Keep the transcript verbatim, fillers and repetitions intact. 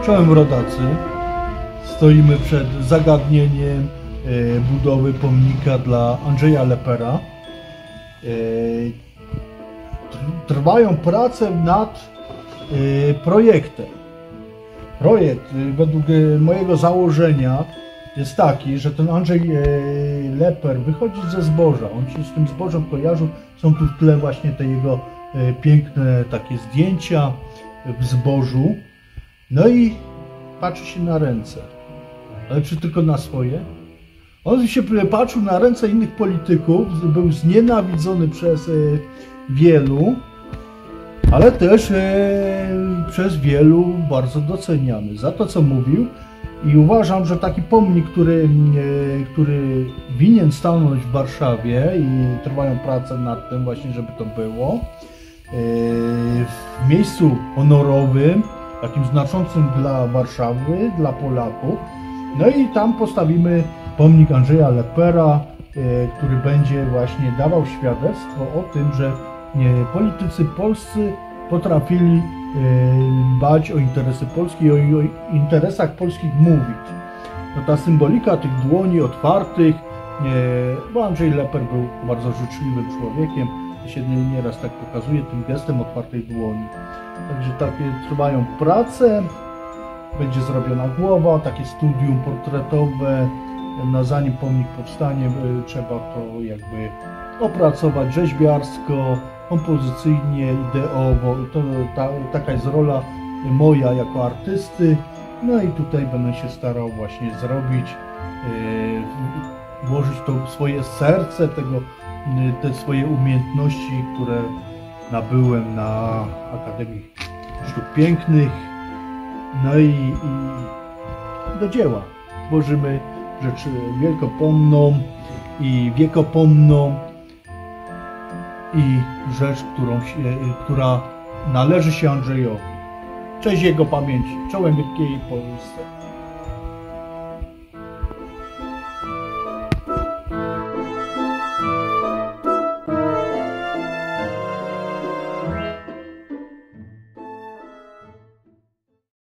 Czołem rodacy, stoimy przed zagadnieniem e, budowy pomnika dla Andrzeja Lepera. E, trwają prace nad e, projektem. Projekt e, według e, mojego założenia jest taki, że ten Andrzej e, Leper wychodzi ze zboża. On się z tym zbożem kojarzył. Są tu w tle właśnie te jego e, piękne takie zdjęcia w zbożu. No i patrzy się na ręce. Ale czy tylko na swoje? On się patrzył na ręce innych polityków, był znienawidzony przez e, wielu, ale też e, przez wielu bardzo doceniany za to, co mówił. I uważam, że taki pomnik, który, e, który winien stanąć w Warszawie i trwają prace nad tym właśnie, żeby to było, e, w miejscu honorowym, takim znaczącym dla Warszawy, dla Polaków. No i tam postawimy pomnik Andrzeja Lepera, który będzie właśnie dawał świadectwo o tym, że politycy polscy potrafili dbać o interesy Polski i o interesach polskich mówić. No ta symbolika tych dłoni otwartych, bo Andrzej Leper był bardzo życzliwym człowiekiem, się nieraz tak pokazuje tym gestem otwartej dłoni. Także takie trwają prace, będzie zrobiona głowa, takie studium portretowe. No, zanim pomnik powstanie, trzeba to jakby opracować rzeźbiarsko, kompozycyjnie, ideowo. To, ta, taka jest rola moja jako artysty. No i tutaj będę się starał właśnie zrobić, yy, włożyć to swoje serce, tego, te swoje umiejętności, które nabyłem na Akademii Sztuk Pięknych. No i, i do dzieła. Tworzymy rzecz wielkopomną i wiekopomną i rzecz, którą się, która należy się Andrzejowi. Cześć jego pamięci. Czołem wielkiej Polsce.